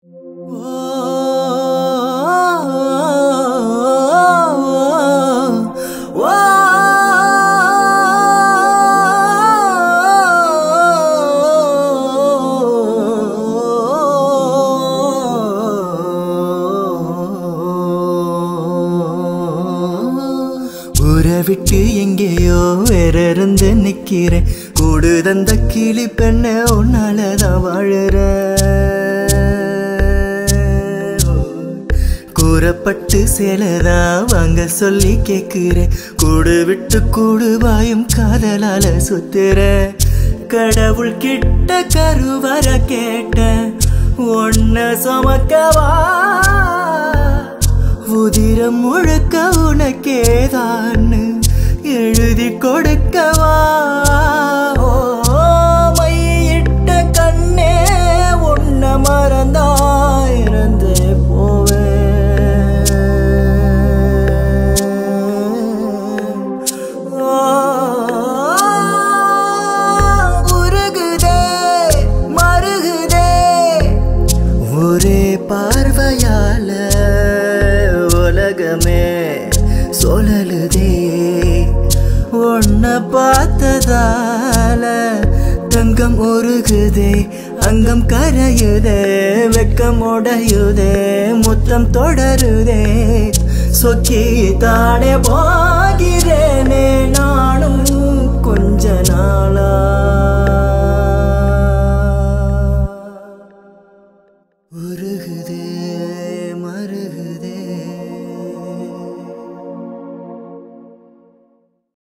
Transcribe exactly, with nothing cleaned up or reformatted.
விட்டு எங்கேயோ வேற இருந்து நிக்கிறேன் கூடு தந்த கிளி பெண்ண உன்னாலதான் வாழற கூறப்பட்டு சேலதான் வாங்க சொல்லி கேக்குறேன் கூடு விட்டு கூடு வாயும் காதலால சுத்துற கடவுள் கிட்ட கருவற கேட்ட ஒன்ன சுமக்கவா உதிரம் முழுக்க உனக்கேதான் எழுதி கொடுக்கவா மையிட்ட கண்ணே உன்ன மறந்தா இறந்து போவேன் உருகுதே மருகுதே ஒரே பார்வையால உலகமே சொல்லலுதே உன்ன பார்த்ததால தங்கம் உருகுதே அங்கம் கரையுதே வெக்கம் உடையுதே முத்தம் தொடருதே சொக்கி தானே போகிறேனே நானும்